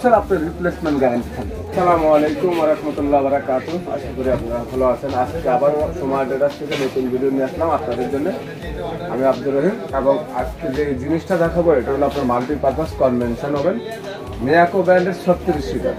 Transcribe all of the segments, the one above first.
বছর আপনার replacement guarantee থাকবে। আসসালামু আলাইকুম ওয়া রাহমাতুল্লাহি ওয়া বারাকাতুহু। আশা করি আপনারা ভালো আছেন। আজকে আবার সময় ট্রেডার্স থেকে নতুন ভিডিও নিয়ে আসলাম আপনাদের জন্য। আমি আব্দুর রহিম এবং আজকে যে জিনিসটা দেখাবো এটা হলো আপনার মাল্টিপারপাস কনভেনশন ওভেন মিয়াকো ব্র্যান্ডের 36 সিটার।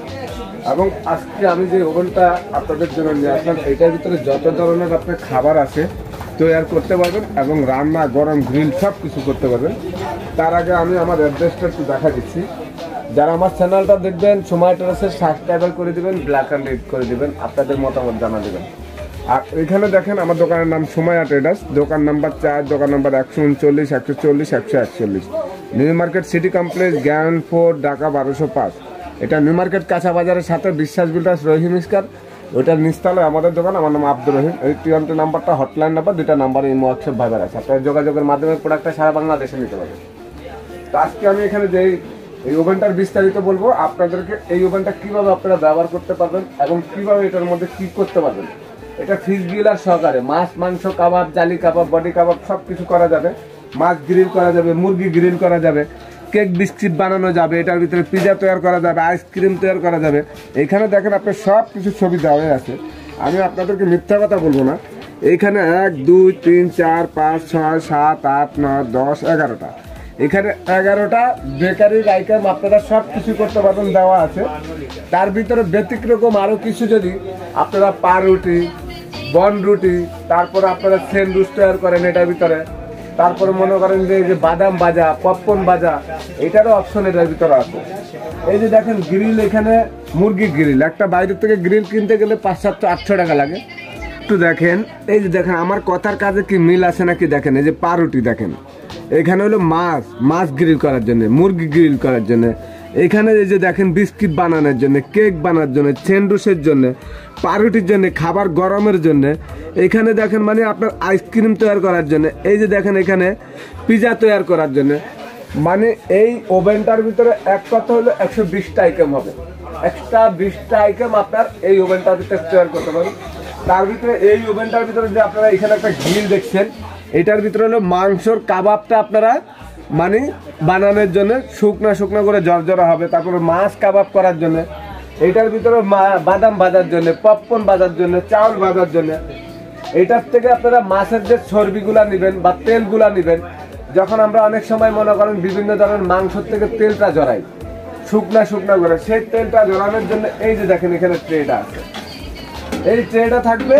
এবং আজকে আমি যে ওভেনটা আপনাদের জন্য নিয়ে আসলাম এটার ভিতরে যত ধরনের আপনার খাবার আছে তৈরি করতে পারবেন এবং রান্না গরম গ্রিল সব কিছু করতে পারবেন। তার আগে আমি আমার অ্যাড্রেসটা একটু দেখা দিচ্ছি। যারা আমার চ্যানেলটা দেখবেন সময় ট্রেডার্সের সাবস্ক্রাইব করে দিবেন, ব্ল্যাক অ্যান্ড রেড করে দিবেন, আপনাদের মতামত জানা দেবেন। আর এখানে দেখেন আমার দোকানের নাম সময়া ট্রেডার্স, দোকান নাম্বার 4, দোকান number 139, 140, 141, new market city complex, ground floor, Dhaka 1205। এটা নিউ মার্কেট কাঁচা বাজারের সাথে বিশ্বাস বিল্ডার্স রহিম ইস্কার, ওইটার নিচতলায় আমাদের দোকান। আমার নাম আব্দুর রহিম। এই 3টি নাম্বারটা হটলাইন নাম্বার, 2টা নাম্বার এই হোয়াটসঅ্যাপ ভাইবার আছে। আপনার যোগাযোগের মাধ্যমে প্রোডাক্টটা সারা বাংলাদেশে নিতে পারবেন। তো আজকে আমি এখানে যে এই ওভেনটার বিস্তারিত বলবো আপনাদেরকে, এই ওভেনটা কিভাবে আপনারা ব্যবহার করতে পারবেন এবং কিভাবে এটার মধ্যে কি করতে পারবেন। এটা ফিশ গ্রিলার সহকারে মাছ, মাংস, কাবাব, জালি কাবাব, বডি কাবাব সব কিছু করা যাবে। মাছ গ্রিল করা যাবে, মুরগি গ্রিল করা যাবে, কেক বিস্কিট বানানো যাবে, এটার ভিতরে পিজা তৈরি করা যাবে, আইসক্রিম তৈরি করা যাবে। এইখানে দেখেন আপনার সব কিছু ছবি দেওয়া আছে। আমি আপনাদেরকে মিথ্যা কথা বলবো না। এইখানে 1, 2, 3, 4, 5, 6, 7, 8, 9, 10, 11টা, এখানে 11টা বেকারির আইটেম আপনারা সব কিছু করতে পারবেন দেওয়া আছে। তার ভিতরে ব্যতিক্রম আরও কিছু যদি আপনারা পাউরুটি, বন রুটি, তারপরে আপনারা স্যান্ডউইচ তৈরি করেন এটার ভিতরে, তারপরে মনে করেন যে বাদাম ভাজা, পপকর্ন ভাজা, এটারও অপশন এটার ভিতরে আছে। এই যে দেখেন গ্রিল, এখানে মুরগি গ্রিল, একটা বাইরের থেকে গ্রিল কিনতে গেলে 500-800 টাকা লাগে। একটু দেখেন, এই যে দেখেন আমার কথার কাজে কি মিল আছে নাকি দেখেন। এই যে পাউরুটি দেখেন, এখানে হলো মাছ গ্রিল করার জন্য, মুরগি গ্রিল করার জন্য। এখানে এই যে দেখেন বিস্কিট বানানোর জন্য, কেক বানানোর জন্য, স্যান্ডউইচের জন্য, পাউরুটির জন্য, খাবার গরমের জন্য। এখানে দেখেন মানে আপনার আইসক্রিম তৈরি করার জন্য। এই যে দেখেন এখানে পিজা তৈরি করার জন্য। মানে এই ওভেনটার ভিতরে এক কথা হলো 120টা আইটেম হবে। এক্সট্রা 20টা আইটেম আপনার এই ওভেনটার ভিতরে তৈরি করতে পারবেন। তার ভিতরে এই ওভেনটার ভিতরে যে আপনারা এখানে একটা গ্রিল দেখছেন, এটার ভিতরে হলো মাংসর কাবাবটা আপনারা মানে বানানোর জন্য শুকনা করে জর্জরা হবে। তারপরে মাছ কাবাব করার জন্য, এটার ভিতরে বাদাম ভাজার জন্য, পপকর্ন ভাজার জন্য, চাউল ভাজার জন্য। এটার থেকে আপনারা মাছের যে চর্বিগুলা নেবেন বা তেলগুলা নেবেন, যখন আমরা অনেক সময় মনে করেন বিভিন্ন ধরনের মাংসর থেকে তেলটা জড়াই শুকনা করে, সেই তেলটা জড়ানোর জন্য এই যে দেখেন এখানে ট্রেটা আছে। এই ট্রেটা থাকবে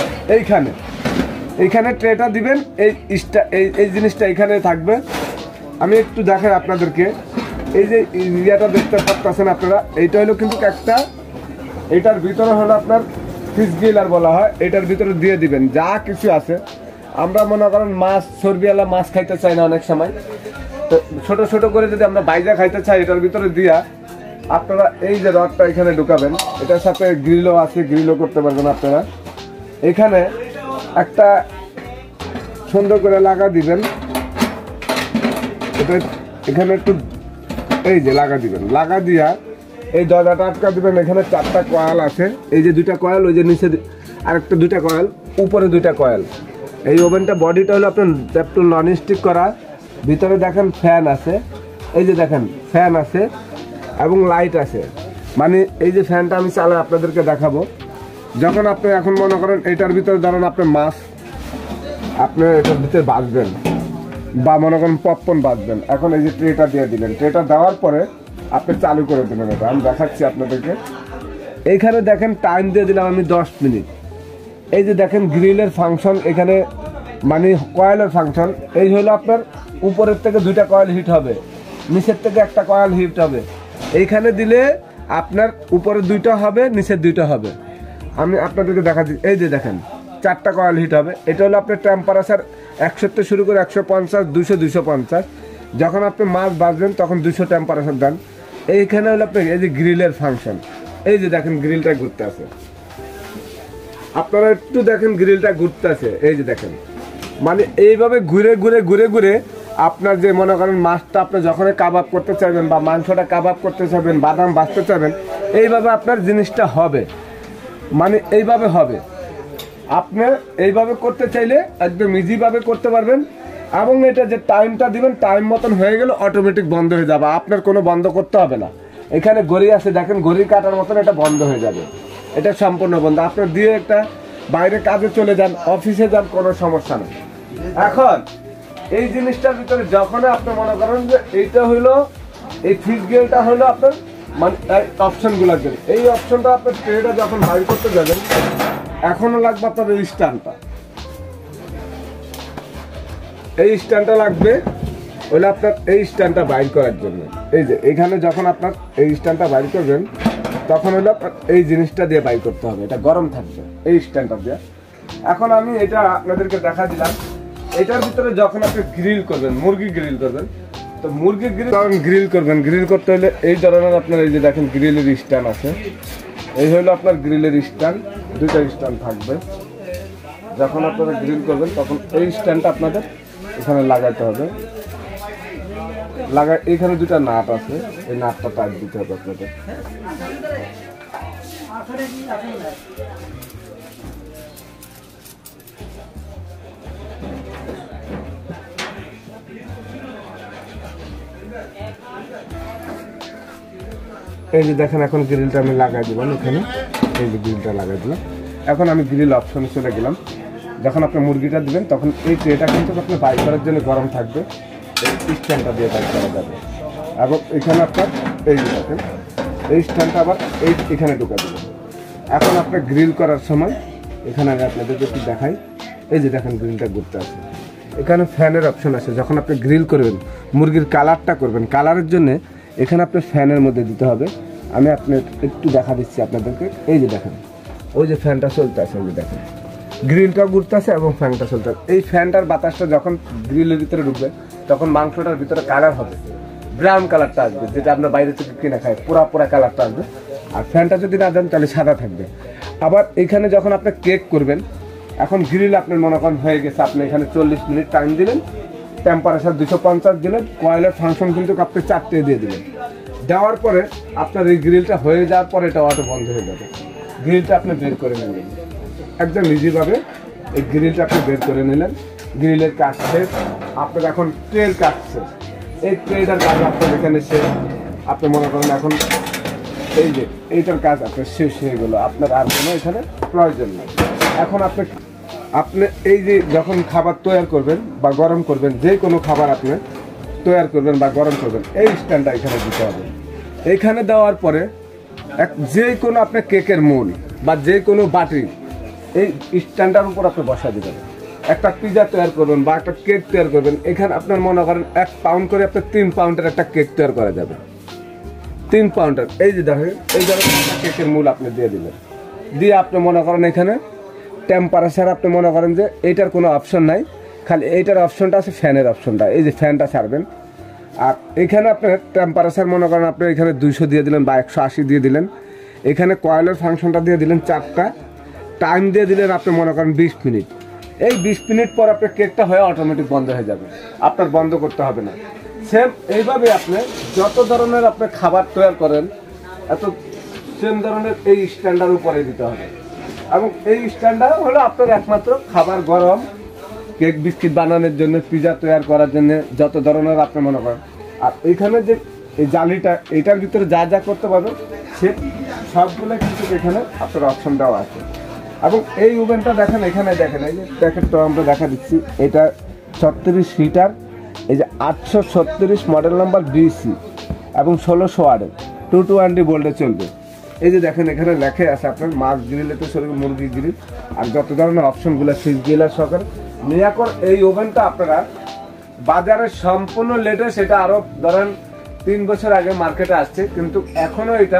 এইখানে ট্রেটা দিবেন, এই জিনিসটা এখানে থাকবে। আমি একটু দেখাই আপনাদেরকে। এই যে ইয়েটা দেখতে পাচ্ছেন আপনারা, এইটা হলো কিন্তু একটা, এটার ভিতরে হলো আপনার ফিশ গ্রিলার বলা হয়। এটার ভিতরে দিয়ে দিবেন যা কিছু আছে। আমরা মনে করেন মাছ, চর্বিওয়ালা মাছ খাইতে চাই না অনেক সময়, তো ছোট করে যদি আমরা বাইজা খাইতে চাই, এটার ভিতরে দিয়া আপনারা এই যে রডটা এখানে ঢুকাবেন। এটার সাথে গ্রিলও আছে, গ্রিলও করতে পারবেন আপনারা। এখানে একটা সুন্দর করে লাগা দিবেন, এটা এখানে একটু এই যে লাগা দিবেন, লাগা দিয়া এই দরজাটা আটকা দিবেন। এখানে 4টা কয়েল আছে, এই যে 2টা কয়েল, ওই যে নিচে আরেকটা 2টা কয়েল, উপরে 2টা কয়েল। এই ওভেনটা বডিটা হলো আপনার একটু নন স্টিক করা। ভিতরে দেখেন ফ্যান আছে, এই যে দেখেন ফ্যান আছে এবং লাইট আছে। মানে এই যে ফ্যানটা আমি চালাই আপনাদেরকে দেখাবো। যখন আপনি এখন মনে করেন এটার ভিতরে ধরেন আপনি মাছ আপনি এটার ভিতরে বাঁচবেন বা মনে করেন পপকর্ন বাঁচবেন, এখন এই যে ট্রেটা দিয়ে দিলেন, ট্রেটা দেওয়ার পরে আপনি চালু করে দেবেন। এটা আমি দেখাচ্ছি আপনাদেরকে। এইখানে দেখেন টাইম দিয়ে দিলাম আমি 10 মিনিট। এই যে দেখেন গ্রিলের ফাংশন, এখানে মানে কয়েলের ফাংশন। এই হলো আপনার উপরের থেকে 2টা কয়েল হিট হবে, নিচের থেকে একটা কয়েল হিট হবে। এইখানে দিলে আপনার উপরে 2টা হবে, নিচের 2টা হবে। আমি আপনাদেরকে দেখাচ্ছি। এই যে দেখেন 4টা কয়েল হিট হবে। এটা হলো আপনার টেম্পারেচার 100 থেকে শুরু করে 150, 200, 250। যখন আপনি মাছ ভাজবেন তখন 200 টেম্পারেচার দেন। এইখানে হলো আপনার এই যে গ্রিলের ফাংশন। এই যে দেখেন গ্রিলটা ঘুরতে আছে, আপনারা একটু দেখেন গ্রিলটা ঘুরতে আছে। এই যে দেখেন মানে এইভাবে ঘুরে আপনার যে মনে করেন মাছটা আপনি যখন কাবাব করতে চাইবেন বা মাংসটা কাবাব করতে চাইবেন, বাদাম ভাজতে চাইবেন, এইভাবে আপনার জিনিসটা হবে। মানে এইভাবে হবে। আপনি এইভাবে করতে চাইলে একদম ইজিভাবে করতে পারবেন। এবং এটা যে টাইমটা দিবেন, টাইম মতন হয়ে গেলে অটোমেটিক বন্ধ হয়ে যাবে, আপনার কোনো বন্ধ করতে হবে না। এখানে ঘড়ি আছে দেখেন, ঘড়ি কাটার মতন এটা বন্ধ হয়ে যাবে, এটা সম্পূর্ণ বন্ধ। আপনার দিয়ে একটা বাইরে কাজে চলে যান, অফিসে যান, কোনো সমস্যা নেই। এখন এই জিনিসটার ভিতরে যখন আপনি মনে করেন যে এইটা হইলো এই ফিস গেলটা হলো আপনার মানে অপশনগুলোর জন্য, এই অপশনটা আপনার ট্রেটা যখন বাইর করতে যাবেন এখনো লাগবে আপনার এই স্ট্যান্ডটা, এই স্ট্যান্ডটা লাগবে হলে আপনার এই স্ট্যান্ডটা বাইর করার জন্য। এই যে এখানে যখন আপনার এই স্ট্যান্ডটা বাইর করবেন তখন হলো আপনার এই জিনিসটা দিয়ে বাইর করতে হবে, এটা গরম থাকবে এই স্ট্যান্ডটা দিয়ে। এখন আমি এটা আপনাদেরকে দেখা দিলাম, এটার ভিতরে যখন আপনি গ্রিল করবেন, মুরগি গ্রিল করবেন, তো মুরগি গ্রিল করবেন, গ্রিল করতে হলে এই ধরনের আপনার এই যে দেখেন গ্রিলের স্ট্যান্ড আছে, এই হলো আপনার গ্রিলের স্ট্যান্ড, দুইটা স্ট্যান্ড থাকবে। যখন আপনারা গ্রিল করবেন তখন এই স্ট্যান্ডটা আপনাদের এখানে লাগাইতে হবে, এখানে দুটা নাট আছে, এই নাটটা টাইট দিতে হবে আপনাদের। এই যে দেখেন এখন গ্রিলটা আমি লাগাই দিলাম এখানে, এই যে গ্রিলটা লাগাই দিলাম। এখন আমি গ্রিল অপশনে চলে গেলাম। যখন আপনি মুরগিটা দিবেন তখন এই ট্রেটা কিন্তু আপনি বাইর করার জন্য গরম থাকবে, এই স্ট্যান্ডটা দিয়ে বাইর করা যাবে। এবং এখানে আপনার এই যে দেখেন এই স্ট্যান্ডটা আবার এখানে ঢুকা দেবেন। এখন আপনার গ্রিল করার সময় এখানে আমি আপনাদেরকে একটু দেখাই, এই যে দেখেন গ্রিলটা ঘুরতে আছে, এখানে ফ্যানের অপশন আছে। যখন আপনি গ্রিল করবেন, মুরগির কালারটা করবেন, কালারের জন্য এখানে আপনার ফ্যানের মধ্যে দিতে হবে। আমি আপনার একটু দেখা দিচ্ছি আপনাদেরকে, এই যে দেখেন ওই যে ফ্যানটা চলতে আছে, ওই যে দেখেন গ্রিলটা ঘুরতে আছে এবং ফ্যানটা চলতে আছে। এই ফ্যানটার বাতাসটা যখন গ্রিলের ভিতরে ঢুকবে তখন মাংসটার ভিতরে কালার হবে, ব্রাউন কালারটা আসবে, যেটা আপনার বাইরে থেকে কিনে খায় পুরা কালারটা আসবে। আর ফ্যানটা যদি না দেন তাহলে সাদা থাকবে। আবার এখানে যখন আপনি কেক করবেন, এখন গ্রিল আপনার মনে করেন হয়ে গেছে, আপনি এখানে 40 মিনিট টাইম দিলেন, টেম্পারেচার 250 দিলেন, কয়েলের ফাংশন কিন্তু আপনি 4টে দিয়ে দিলেন। দেওয়ার পরে আপনার এই গ্রিলটা হয়ে যাওয়ার পরে এটা অটো বন্ধ হয়ে যাবে। গ্রিলটা আপনি বের করে নিলেন একদম ইজিভাবে, এই গ্রিলটা আপনি বের করে নিলেন। গ্রিলের কাজ শেষ, আপনার এখন ট্রের কাজ শেষ। এই ট্রেটার কাজ আপনার এখানে শেষ, আপনি মনে করেন এখন এই যে এইটার কাজ আপনার শেষ হয়ে গেল, আপনার আর কোনো এখানে প্রয়োজন নেই। এখন আপনি এই যে যখন খাবার তৈরি করবেন বা গরম করবেন, যে কোনো খাবার আপনি তৈরি করবেন বা গরম করবেন, এই স্ট্যান্ডটা এখানে দিতে হবে। এইখানে দেওয়ার পরে যে কোনো আপনার কেকের মূল বা যে কোনো বাটি এই স্ট্যান্ডার উপর আপনি বসা দেবেন। একটা পিজা তৈরি করবেন বা একটা কেক তৈরি করবেন, এখানে আপনার মনে করেন 1 পাউন্ড করে আপনার 3 পাউন্ডের একটা কেক তৈরি করা যাবে, 3 পাউন্ডের। এই যে দেখেন এই ধরনের একটা কেকের মূল আপনি দিয়ে দিলেন, দিয়ে আপনি মনে করেন এখানে টেম্পারেচার আপনি মনে করেন যে এইটার কোনো অপশন নাই, খালি এইটার অপশনটা আছে, ফ্যানের অপশনটা। এই যে ফ্যানটা ছাড়বেন, আর এখানে আপনার টেম্পারেচার মনে করেন আপনি এখানে 200 দিয়ে দিলেন বা 180 দিয়ে দিলেন। এখানে কয়েলের ফাংশনটা দিয়ে দিলেন 4টা, টাইম দিয়ে দিলেন আপনি মনে করেন 20 মিনিট। এই 20 মিনিট পর আপনার কেকটা হয়ে অটোমেটিক বন্ধ হয়ে যাবে, আপনার বন্ধ করতে হবে না। সেম এইভাবে আপনি যত ধরনের আপনি খাবার তৈরি করেন এত সেম ধরনের এই স্ট্যান্ডার উপরে দিতে হবে। এবং এই স্ট্যান্ডার হলো আপনার একমাত্র খাবার গরম, কেক বিস্কিট বানানোর জন্য, পিজা তৈরি করার জন্য, যত ধরনের আপনি মনে করেন। আর এইখানে যে এই জালিটা, এইটার ভিতরে যা যা করতে পারবেন সে সবগুলো কিন্তু এখানে আপনার অপশন দেওয়া আছে। এবং এই ওভেনটা দেখেন, এখানে দেখেন এই যে প্যাকেটটা আমরা দেখা দিচ্ছি, এটা 36 লিটার, এই যে 836 মডেল নাম্বার BC এবং 1600 ওয়াটের 220 ভোল্টে চলবে। এই যে দেখেন এখানে লেখা আছে আপনার মাছ গ্রিলেতে শরীর মুরগি গ্রিল আর যত ধরনের অপশনগুলো ফিশ গ্রিলার সহকারে নিয়াকর। এই ওভেনটা আপনারা বাজারে সম্পূর্ণ লেটেস্ট, সেটা আরও ধরেন 3 বছর আগে মার্কেটে আসছে, কিন্তু এখনও এটা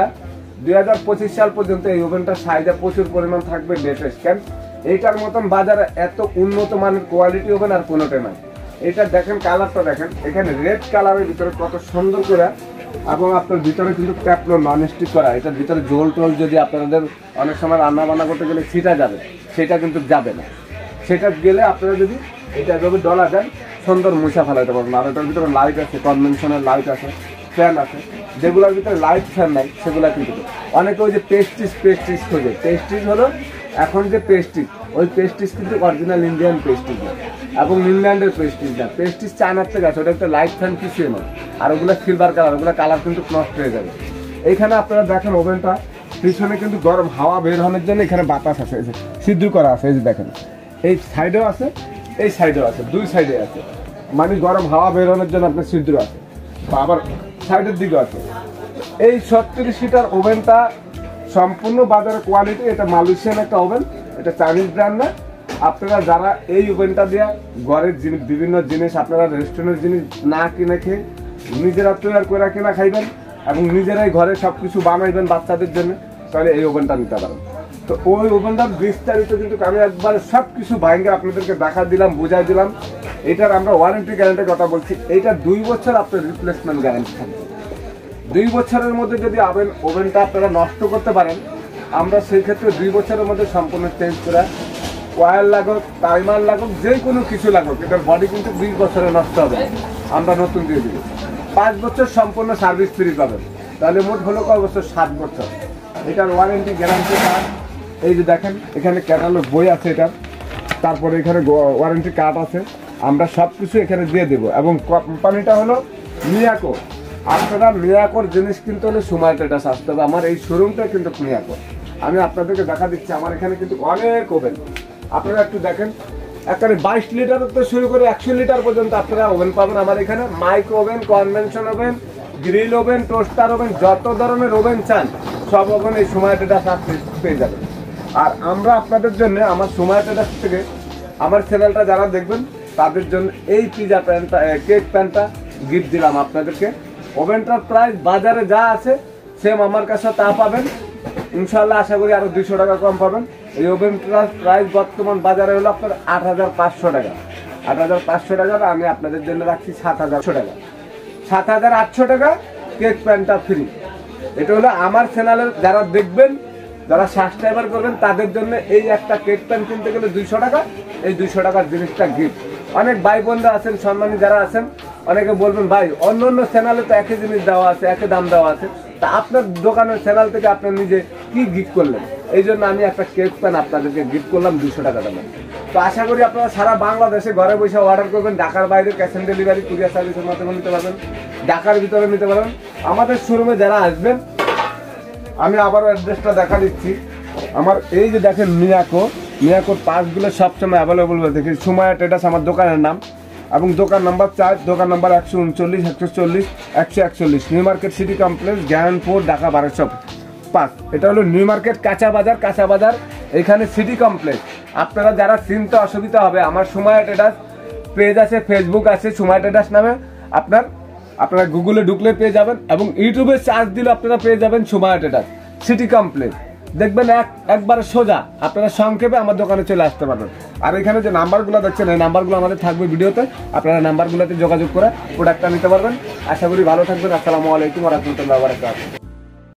2025 সাল পর্যন্ত এই ওভেনটার সাইজে প্রচুর পরিমাণ থাকবে লেটেস্ট। কেন এইটার মতন বাজারে এত উন্নত মানের কোয়ালিটি ওভেন আর কোনোটা নাই। এটা দেখেন কালারটা দেখেন, এখানে রেড কালারের ভিতরে কত সুন্দর করে, এবং আপনার ভিতরে কিন্তু ট্যাপলো নন স্টিক করা। এটার ভিতরে জোল টোল যদি আপনাদের অনেক সময় রান্না বান্না করতে গেলে ছিটা যাবে, সেটা কিন্তু যাবে না। সেটা গেলে আপনারা যদি এটা এভাবে ডলা দেন সুন্দর মুছা ফেলাতে পারবেন। আর এটার ভিতরে লাইট আছে, কনভেনশনাল লাইট আছে, ফ্যান আছে। যেগুলোর ভিতরে লাইট ফ্যান নাই সেগুলো কিন্তু অনেকে ওই যে পেস্টিস খোঁজে। পেস্টিস হলো এখন যে পেস্টিস, ওই পেস্টিস কিন্তু অরিজিনাল ইন্ডিয়ান পেস্টিস না এবং ইংল্যান্ডের পেস্টিস না। পেস্টিস চায়নার থেকে আছে, ওটা একটা লাইট ফ্যান কিছুই নয়। আর ওগুলো সিলভার কালার, ওগুলো কালার কিন্তু নষ্ট হয়ে যাবে। এইখানে আপনারা দেখেন ওভেনটা পিছনে কিন্তু গরম হাওয়া বের হওয়ার জন্য এখানে বাতাস আছে, সিদ্ধ করা আছে। এই যে দেখেন এই সাইডেও আছে, এই সাইডেও আছে, দুই সাইডে আছে, মানে গরম হাওয়া বের হওয়ার জন্য আপনার সিদ্ধ আছে, আবার সাইডের দিকে আছে। এই 36 লিটার ওভেনটা সম্পূর্ণ বাজারের কোয়ালিটি। এটা মালয়েশিয়ান একটা ওভেন, এটা চাইনিজ ব্র্যান্ড না। আপনারা যারা এই ওভেনটা দিয়ে ঘরের বিভিন্ন জিনিস আপনারা রেস্টুরেন্টের জিনিস না কিনে খেয়ে নিজেরা তৈরি করে কিনা খাইবেন এবং নিজেরাই ঘরে সব কিছু বানাইবেন বাচ্চাদের জন্য, তাহলে এই ওভেনটা নিতে পারেন। তো ওই ওভেনটার বিস্তারিত কিন্তু আমি একবার সব কিছু ভাঙে আপনাদেরকে দেখা দিলাম, বুঝাই দিলাম। এটার আমরা ওয়ারেন্টি গ্যারান্টির কথা বলছি। এইটা 2 বছর আপনার রিপ্লেসমেন্ট গ্যারান্টি থাকবে। 2 বছরের মধ্যে যদি ওভেনটা আপনারা নষ্ট করতে পারেন, আমরা সেই ক্ষেত্রে 2 বছরের মধ্যে সম্পূর্ণ চেঞ্জ করে কয়েল লাগুক, টাইমার লাগুক, যে কোনো কিছু লাগুক, এটার বডি কিন্তু 20 বছরে নষ্ট হবে, আমরা নতুন দিয়ে দিব। 5 বছর সম্পূর্ণ সার্ভিস ফ্রি পাবেন, তাহলে মোট হলো কয় বছর? 7 বছর। এটার ওয়ারেন্টি গ্যারান্টি কার্ড এই যে দেখেন, এখানে ক্যাটালগ বই আছে এটার, তারপরে এখানে ওয়ারেন্টি কার্ড আছে, আমরা সব কিছু এখানে দিয়ে দেবো। এবং কোম্পানিটা হলো মিয়াকো। আপনারা মিয়াকোর জিনিস কিনতে হলে সময় ট্রেডার্স আসতে হবে। আমার এই শোরুমটা কিন্তু মিয়াকো। আমি আপনাদেরকে দেখা দিচ্ছি, আমার এখানে কিন্তু অনেক ওভেন, আপনারা একটু দেখেন, একেবারে 22 লিটার থেকে শুরু করে 100 লিটার পর্যন্ত আপনারা ওভেন পাবেন আমার এখানে। Micro oven, convention oven, grill oven, toaster oven, যত ধরনের ওভেন চান সব ওভেন এই সময় ট্রেডার্স পেয়ে যাবেন। আর আমরা আপনাদের জন্য আমার সময় ট্রেডার্স থেকে আমার চ্যানেলটা যারা দেখবেন তাদের জন্য এই পিজা প্যানটা, কেক প্যানটা গিফট দিলাম আপনাদেরকে। ওভেনটার প্রাইস বাজারে যা আছে সেম আমার কাছে তা পাবেন ইনশাল্লাহ। আশা করি আরো 200 টাকা কম পাবেন। এই ওভেনটার প্রাইস বর্তমান বাজারে হলো আপনার 8500 টাকা। 8500 টাকা আমি আপনাদের জন্য রাখছি 7000 টাকা। 7800 টাকা কেক প্যানটা ফ্রি। এটা হলো আমার চ্যানেলের যারা দেখবেন, যারা সাবস্ক্রাইবার করবেন তাদের জন্য এই একটা কেক প্যান কিনতে গেলে 200 টাকা, এই 200 টাকার জিনিসটা গিফট। অনেক ভাই বোনরা আছেন, সম্মানী যারা আছেন, অনেকে বলবেন ভাই অন্য অন্য চ্যানেলে তো একই জিনিস দেওয়া আছে, একই দাম দেওয়া আছে, তা আপনার দোকানের চ্যানেল থেকে আপনি নিজে কি গিফট করলেন? এই জন্য আমি একটা কেক প্যান আপনাদেরকে গিফট করলাম 200 টাকা দামে। তো আশা করি আপনারা সারা বাংলাদেশে ঘরে বসে অর্ডার করবেন। ঢাকার বাইরে ক্যাশ অন ডেলিভারি কুরিয়ার সার্ভিসের মাধ্যমে নিতে পারবেন, ঢাকার ভিতরে নিতে পারবেন। আমাদের শোরুমে যারা আসবেন, আমি আবারও অ্যাড্রেসটা দেখা দিচ্ছি। আমার এই যে দেখেন মিয়াকোর পার্টসগুলো সবসময় অ্যাভেলেবল হয়ে দেখি। সুমায়া ট্রেডার্স আমার দোকানের নাম, এবং দোকান নাম্বার 4, দোকান number 139, 140, 141, new market city complex, Gyanpur, Dhaka 1205। এটা হলো নিউ মার্কেট কাঁচা বাজার, এখানে সিটি কমপ্লেক্স। আপনারা যারা চিনতে অসুবিধা হবে, আমার সুমায়া ট্রেডার্স পেজ আছে, ফেসবুক আছে সুমায়া ট্রেডার্স নামে, আপনারা গুগলে ঢুকলে পেয়ে যাবেন, এবং ইউটিউবে সার্চ দিলে আপনারা পেয়ে যাবেন সুমায়া ট্রেডার্স সিটি কমপ্লেক্স। দেখবেন একবার সোজা, আপনারা সংক্ষেপে আমার দোকানে চলে আসতে পারবেন। আর এখানে যে নাম্বারগুলো দেখছেন, এই নাম্বারগুলো আমাদের থাকবে ভিডিওতে, আপনারা নাম্বারগুলোতে যোগাযোগ করে প্রোডাক্টটা নিতে পারবেন। আশা করি ভালো থাকবেন। আসসালামু আলাইকুম ওয়া রাহমাতুল্লাহি ওয়া বারাকাতুহু।